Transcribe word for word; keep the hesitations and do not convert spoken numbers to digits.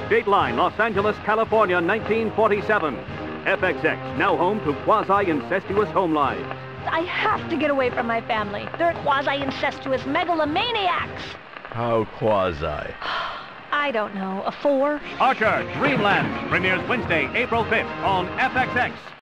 Dateline, Los Angeles, California, nineteen forty-seven. F X X, now home to quasi-incestuous home lives. I have to get away from my family. They're quasi-incestuous megalomaniacs. How quasi? I don't know, a four? Archer, Dreamland, premieres Wednesday, April fifth on F X X.